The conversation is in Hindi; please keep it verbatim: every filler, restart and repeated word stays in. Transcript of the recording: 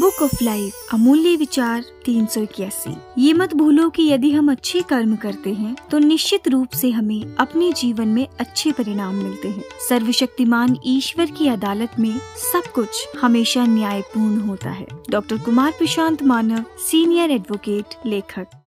बुक ऑफ लाइफ अमूल्य विचार तीन सौ इक्यासी। ये मत भूलो कि यदि हम अच्छे कर्म करते हैं तो निश्चित रूप से हमें अपने जीवन में अच्छे परिणाम मिलते हैं। सर्वशक्तिमान ईश्वर की अदालत में सब कुछ हमेशा न्यायपूर्ण होता है। Doctor Kumar Prashant Manav, senior advocate, लेखक।